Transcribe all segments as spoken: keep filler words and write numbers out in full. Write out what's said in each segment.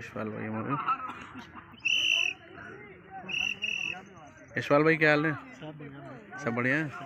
यशपाल भाई हमारे। यशपाल भाई क्या हाल है? सब बढ़िया है।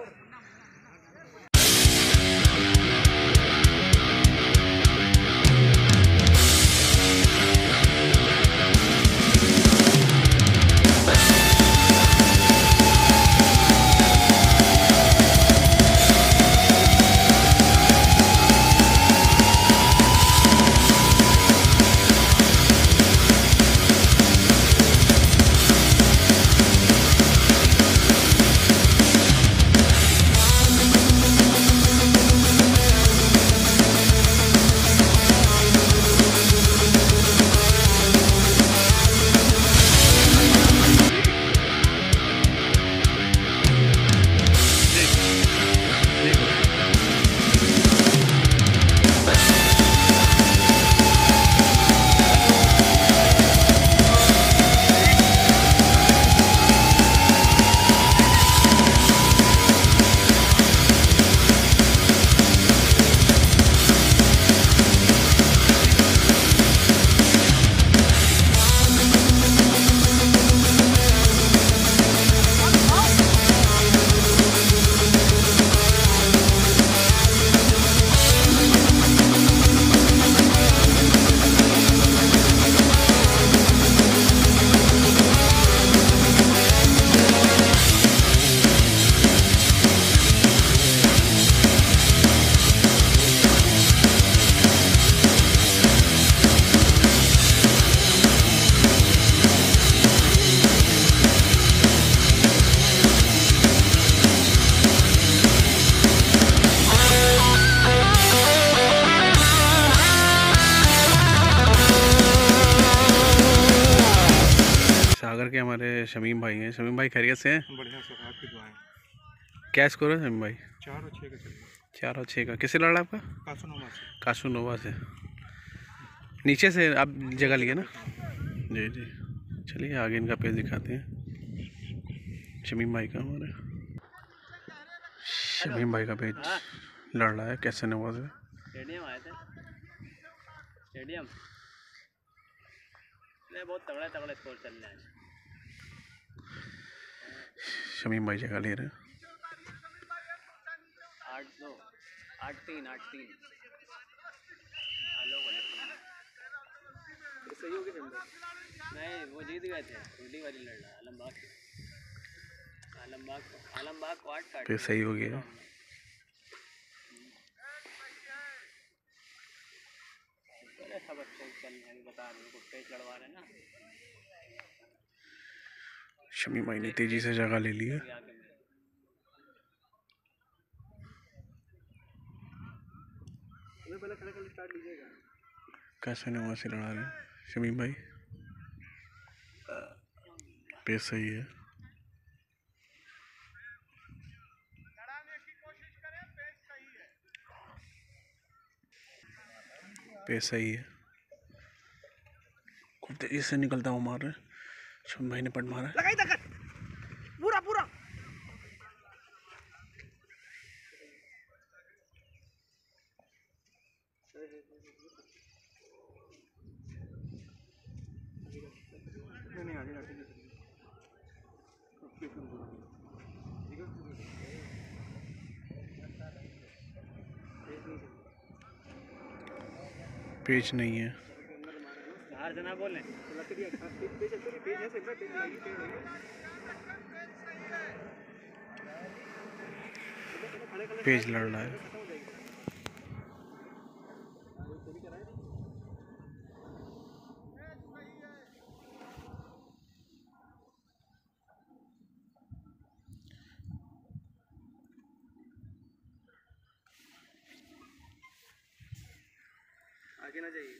सागर के हमारे शमीम भाई हैं। शमीम भाई खैरियत से हैं? बढ़िया सर, आपकी दुआएं। क्या स्कोर है शमीम भाई? चार और छः का चल चार और छः का। किससे लड़ा आपका? कासू नोवा से। कासू नोवा से। नीचे से आप जगह लिए ना? जी जी। चलिए आगे इनका पेज दिखाते हैं शमीम भाई का। हमारे शमीम भाई का पेज लड़ रहा है कैसे नोवा से। स्टेडियम आए थे, स्टेडियम नहीं, बहुत तगड़ा तगड़ा स्कोर चल रहा है। शमीम भाई जगह ले रहे हैं। आठ दो आठ तीन आठ तीन हेलो सही हो गया। नहीं, वो जीत गए थे। उल्टी वाली लड़ रहा आलमबाग आलमबाग आलमबाग को आठ काट फिर सही हो गया। सब अच्छे चल रहे हैं, बता रहे हैं पेच लड़वा रहे ना। शमीम भाई ने तेजी से जगह ले ली है। कैसे नवा से लड़ा रहे हैं शमीम भाई। पेस सही है। पेस सही है। खूब तेजी से निकलता हुआ मार रहे। शमीम भाई ने पट मारा। लगाई तक पूरा पूरा नहीं आगे आगे पेच नहीं है। बाहर से ना बोले। पेज लड़ रहा है। आगे ना जाइए।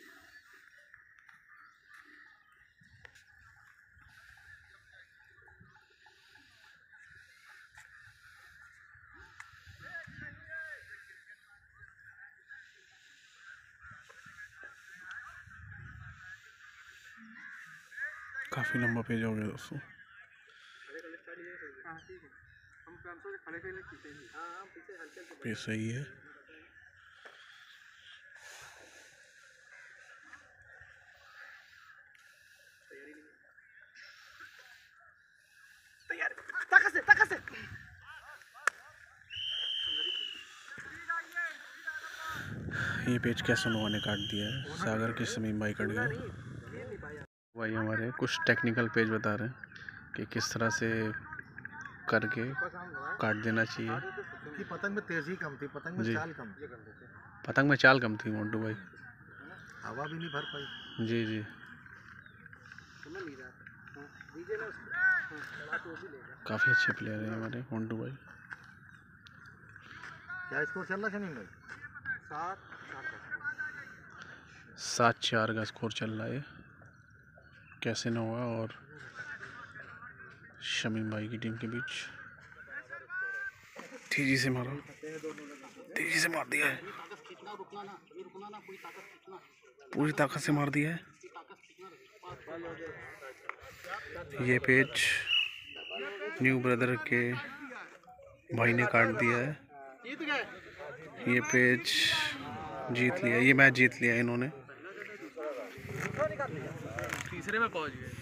काफ़ी लंबा पेज हो गया दोस्तों। पेज सही है। ये पेज कैसनोवा ने काट दिया है, सागर के शमीम भाई कट गए भाई हमारे। कुछ टेक्निकल पेज बता रहे हैं कि किस तरह से करके काट देना चाहिए। कि पतंग में तेजी कम थी, पतंग में जी। चाल कम थी, पतंग में चाल कम थी मोन्टू भाई। हवा भी नहीं भर पाई। जी जी काफ़ी अच्छे प्लेयर हैं हमारे मोन्टू भाई। क्या स्कोर चल रहा है शमीम भाई? सात सात चार का स्कोर चल रहा है कैसनोवा और शमीम भाई की टीम के बीच। तेजी से मारो, तेजी से मार दिया है, पूरी ताकत से मार दिया है। ये पेज न्यू ब्रदर के भाई ने काट दिया है। ये पेज जीत लिया, ये मैच जीत लिया इन्होंने। तीसरे में पहुंच गए।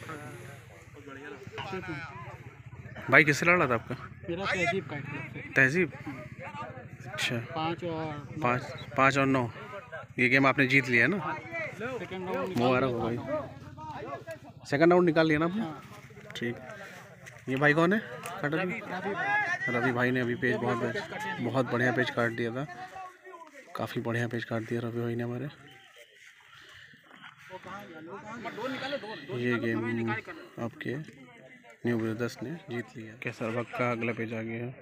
भाई किससे लड़ा था आपका? मेरा तहजीब का तहजीब। अच्छा, पाँच और पाँच पाँच और नौ ये गेम आपने जीत लिया है ना? सेकंड राउंड मुबारक हो भाई, सेकंड राउंड निकाल लिया ना आपने? ठीक। ये भाई कौन है? काटा रवि रवि भाई ने अभी पेज बहुत बहुत बढ़िया पेज काट दिया था, काफ़ी बढ़िया पेज काट दिया रवि भाई ने हमारे। ये गेम आपके न्यू ब्रदर्स ने जीत लिया। कैसर वक्त का अगला पेज आ गया है।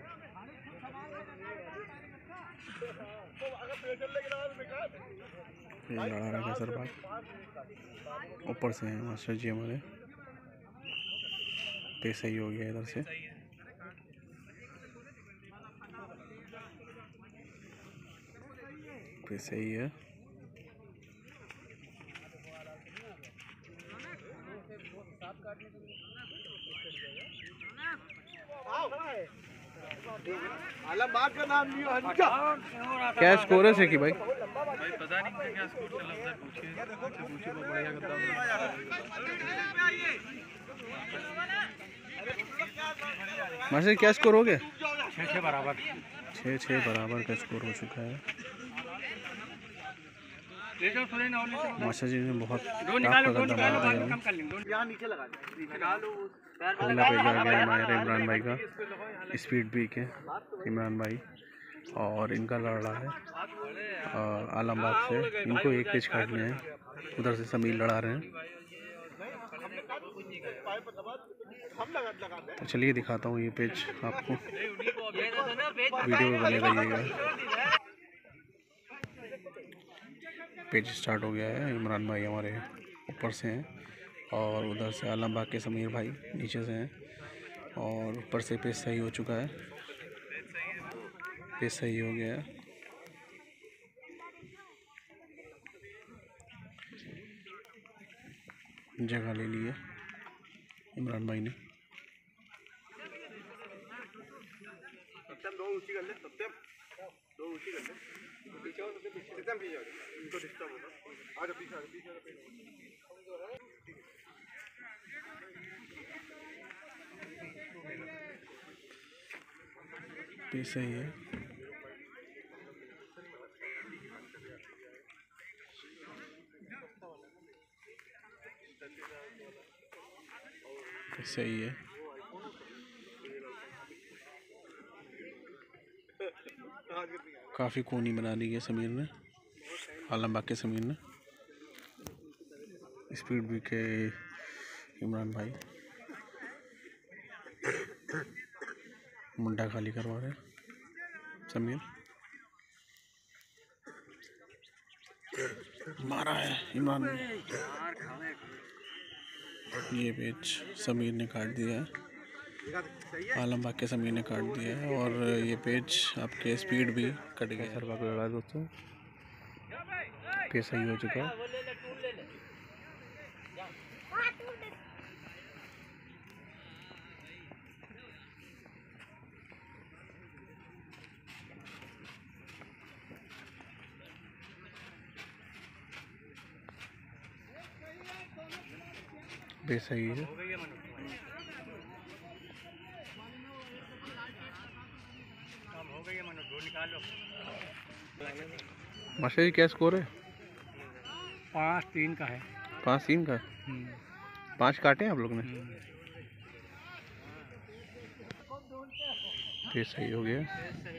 ये लड़ा रहा है कैसर बाग, ऊपर से हैं मास्टर जी हमारे। पेज सही हो गया इधर से। पेज सही है। आलमबाग का नाम लियो। क्या स्कोर है सेकी भाई? भाई पता नहीं क्या स्कोर चल रहा है, पूछिए पूछिए बहुत बढ़िया करता हूं। मास्टर क्या स्कोर हो गया? छः छः बराबर छः छः बराबर का स्कोर हो चुका है। मास्टर जी ने बहुत टॉप का कदम मारा है। यहाँ नीचे लगा दो। अगला पेज आ गया हमारे इमरान भाई का, स्पीड बी के इमरान भाई, और इनका लड़ रहा है आलमबाग से। इनको एक पेज काटने हैं, उधर से समीर लड़ा रहे हैं। तो चलिए दिखाता हूँ ये पेज आपको, वीडियो में बने रहिएगा। पेज स्टार्ट हो गया है। इमरान भाई हमारे ऊपर से हैं और उधर से आलमबाग के समीर भाई नीचे से हैं, और ऊपर से पेज सही हो चुका है। पेज सही हो गया है। जगह ले ली है इमरान भाई ने। सत्यम दो ऊंची कर ले, सत्यम दो ऊंची कर ले। पीछे हो, पीछे सत्यम पीछे हो, इनको डिस्टर्ब होगा। आ जा पीछे, आ जा पीछे। पेज सही है। पेज सही है। काफ़ी कोनी बना दी है समीर ने, आलमबाग के समीर ने। स्पीड भी के इमरान भाई मुंडा खाली करवा रहे समीर। मारा है इमरान ने। ये पेज समीर ने काट दिया है, आलमबाग के समीर ने काट दिया है। और ये पेज आपके स्पीड भी कट गया। सर बाग लड़ा दोस्तों, पेज सही हो चुका है। पेज सही है। हो गई है मनो, दो निकालो। मास्टर जी क्या स्कोर है? पाँच तीन का है। पाँच तीन का? पाँच काटे हैं आप लोग ने? फिर सही हो गया।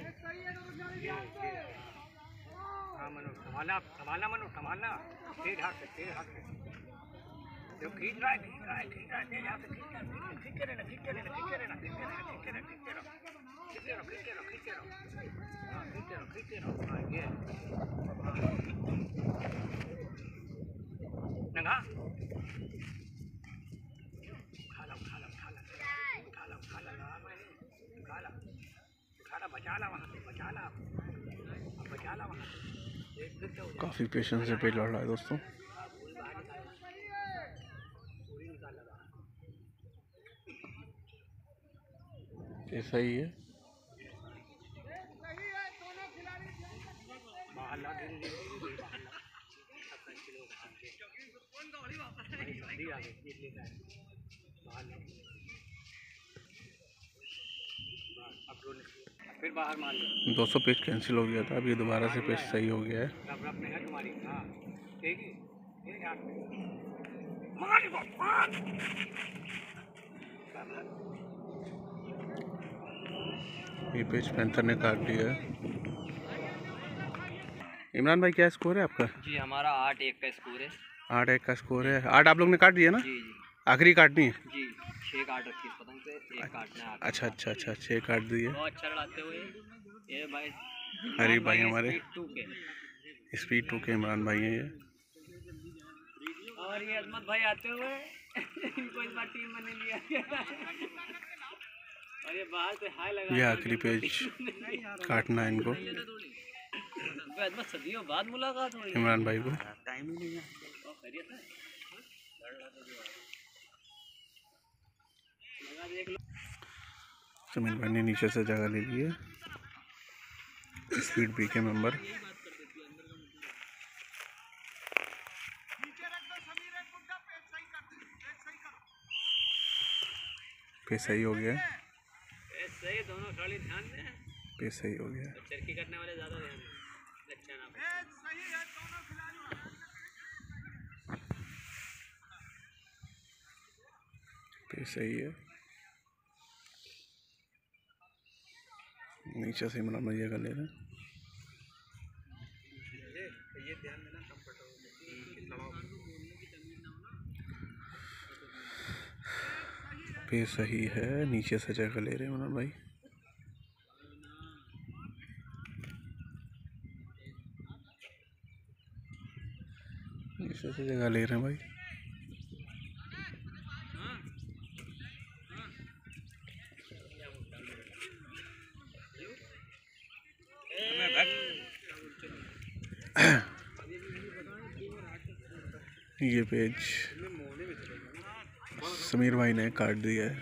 संभालना संभालना मनो संभालना, तेज हाथ से तेज हाथ से जो खींच रहा है खींच रहा है खींच रहा है तेज हाथ से खींच खींच के रहना खींच के रहना खींच के रहना खींच के रहना खींच के रहना खींच के रहो खींच के रहो खींच के रहो खींच के रहो हाँ खींच के रहो खींच के रहो हाँ ये नंगा खा लो खा लो खा लो खा लो खा लो खा लो खा लो बचा ला वहाँ से बचा ला बचा ला वहाँ से। काफ़ी पेशेंस से पेज लड़ रहा है दोस्तों। ये सही है। फिर बाहर मार लो। दो सौ पेज कैंसिल हो गया था, अभी दोबारा से पेज सही हो गया है। रब रब नहीं है तुम्हारी हाँ ठीक है ठीक है मार दो मार ये पेज पैंथर ने काट दिया है। इमरान भाई क्या स्कोर है आपका? जी हमारा आठ एक का स्कोर है। आठ एक का स्कोर है। आठ आप लोग ने काट दिया ना? जी जी आखिरी काटनी है? जी छः काट रखी है पतंग से, एक काटना है। अच्छा अच्छा अच्छा छः काट दिए। बहुत अच्छा लड़ाते हुए ये भाई अरे भाई हमारे टू के स्पीड टू के इमरान भाई हैं ये। और ये अजमत भाई आते हुए इनको इस बार टीम में नहीं लिया और ये बाहर से हाई लगा। ये आखिरी पेज काटना है इनको, अजमत सदियों बाद मुलाकात हुई इमरान भाई को। टाइम ही नहीं है। समीर भाई ने नीचे से जगह ले ली है। स्पीड बी के मेंबर पे सही हो गया। सही दोनों खिलाड़ी ध्यान दें। पे सही हो गया। चरखी करने वाले ज्यादा ध्यान दें। अच्छा ना पे सही है। नीचे से इमरान भैया का ले रहे हैं। ये ध्यान देना पे सही है। नीचे से जगह ले रहे हैं इमरान भाई। नीचे से जगह ले रहे हैं भाई। ये पेज समीर भाई ने काट दिया है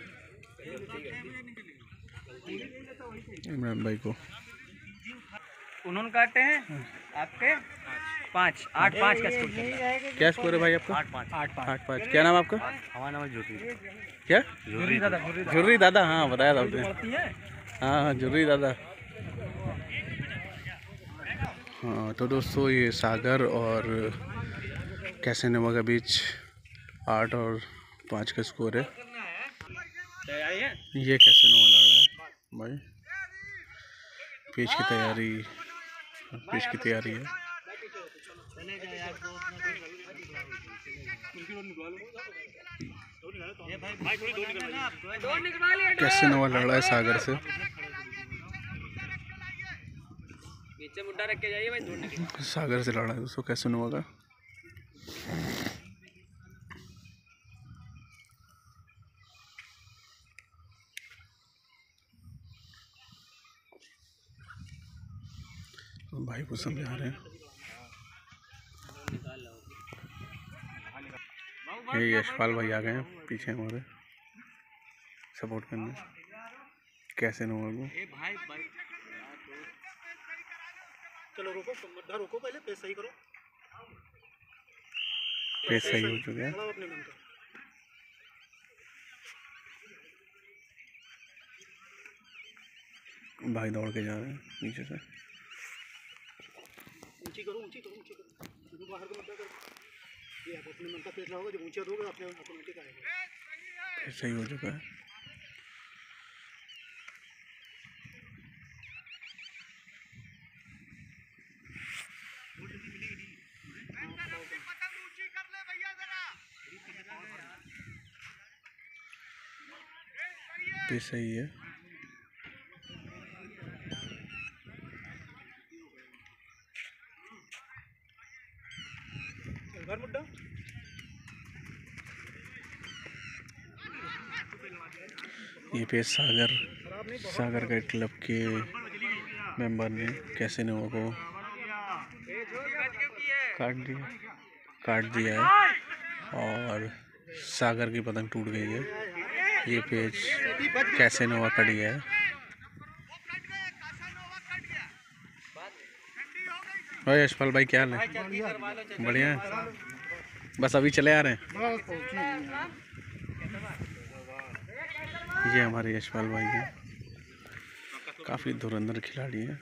इमरान भाई को। उन्होंने काटे हैं आपके पाँच आठ पाँच का स्कोर क्या स्कोर है भाई आपका? आठ पाँच आठ पाँच आठ पाँच। क्या नाम आपका? हमारा नाम जुर्री। क्या? जुर्री दादा जुर्री दादा। हाँ बताया था आपने। हाँ हाँ जुर्री दादा। हाँ तो दोस्तों ये सागर और कैसेनोवा के बीच आठ और पाँच का स्कोर है। ये कैसेनोवा लड़ रहा है भाई। पेज की तैयारी पेज की तैयारी है। कैसेनोवा लड़ रहा है सागर से। नीचे मुड्ढा रख के जाइए भाई दौड़ने के लिए। सागर से लड़ा है दोस्तों कैसेनोवा का। भाई को समझा रहे हैं। ये यशपाल भाई आ गए हैं पीछे हमारे सपोर्ट करने कैसेनोवा को। चलो रोको मध्या रोको पहले पेज सही करो। पेज सही हो चुका है। अपने मन का भाई दौड़ के जा रहे हैं नीचे से। ऊंची करो ऊंची करो ऊंची करो बाहर को मत करो। ये आप अपने मन का फैसला होगा, जब ऊंचा दोगे अपने ऑटोमेटिक आएगा। सही हो चुका है। ये सही है। मुड्डा ये पे सागर सागर के क्लब के मेंबर ने कैसिनो को काट दिया काट दिया है और सागर की पतंग टूट गई है। ये पेज कैसिनो का दिया है। भाई यशपाल भाई क्या हाल है? बढ़िया है। बस अभी चले आ रहे हैं। ये हमारे यशपाल भाई हैं, काफ़ी धुरंधर खिलाड़ी हैं।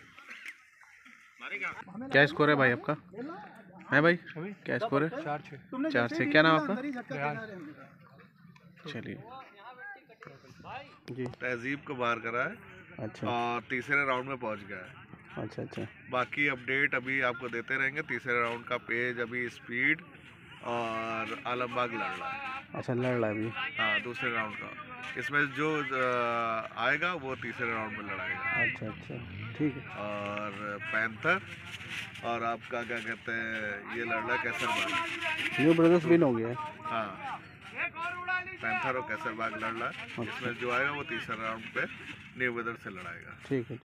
क्या स्कोर है भाई आपका? है भाई क्या स्कोर है? चार छः चार से। क्या नाम आपका? चलिए जी। तहजीब को बाहर करा है अच्छा और तीसरे राउंड में पहुंच गया है। अच्छा अच्छा बाकी अपडेट अभी आपको देते रहेंगे। तीसरे राउंड का पेज अभी स्पीड और आलमबाग लड़ रहा है। अच्छा लड़ रहा है अभी। हाँ दूसरे राउंड का। इसमें जो अ, आएगा वो तीसरे राउंड में लड़ाएगा। अच्छा अच्छा ठीक है। और पैंथर और आपका क्या कहते हैं ये लड़ रहा है कैसरबाग। न्यू ब्रदर्स विन हो गया है। हाँ पैंथर और कैसरबाग लड़ रहा है। इसमें जो आएगा वो तीसरे राउंड पे न्यू वेदर से लड़ाएगा। ठीक है।